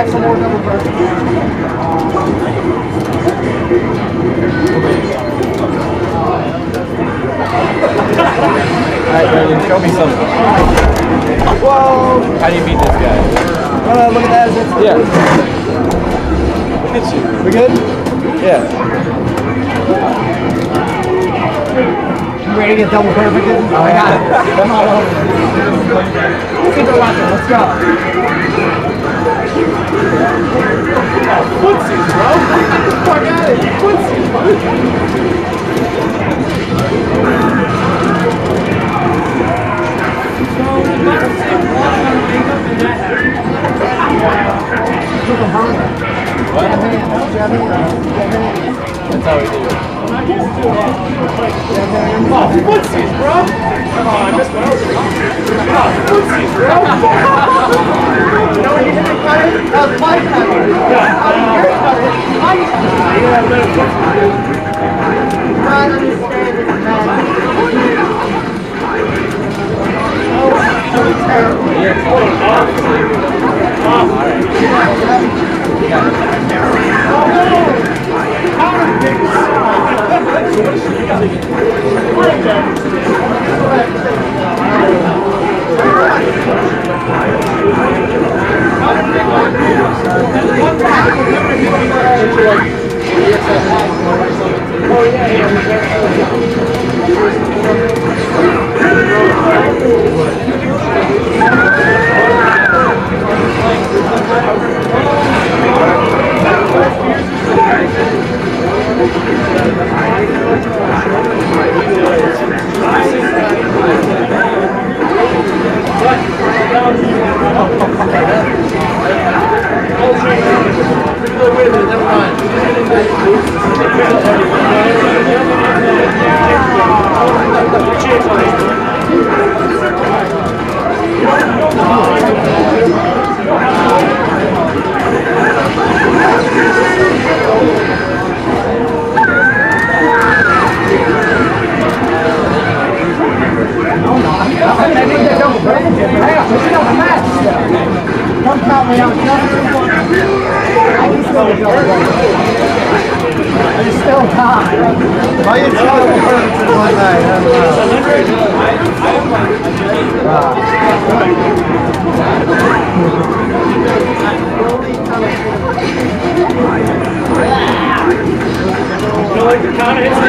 like some more double burgers? Alright, Brandon, show me something. Whoa! How do you beat this guy? Look at that. Yeah. Look at you. We good? Yeah. You ready to get double perfect? Oh, I got it. Come on over. Super Rocket, let's go. Footsies, bro. Fuck out of here. Footsies, bro. What? That's how we do it. Oh, footsies, bro! Come on, I missed what I was doing. Oh, footsies, bro! You know when you hit the cutter? That was my cutter. I don't understand this, man. Oh, so terrible. Come count me out. I'm still high. Why are you telling me to one night? You like the kind of hits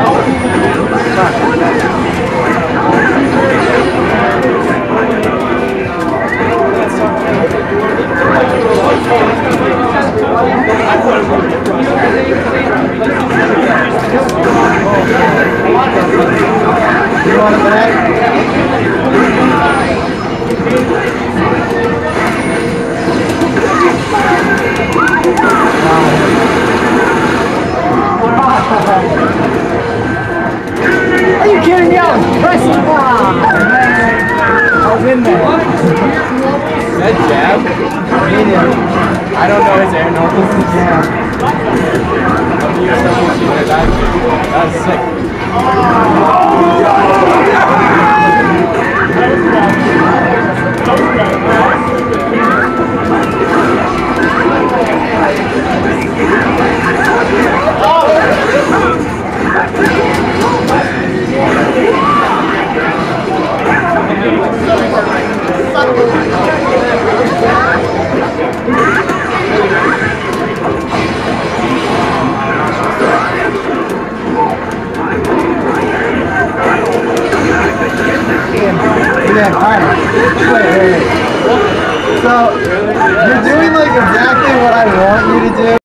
You want it back? Are you kidding me? I was pressing. Man. I was in there. That jab? I don't know his air normals. Yeah. That's sick. Yeah, alright. Wait. So, you're doing like exactly what I want you to do.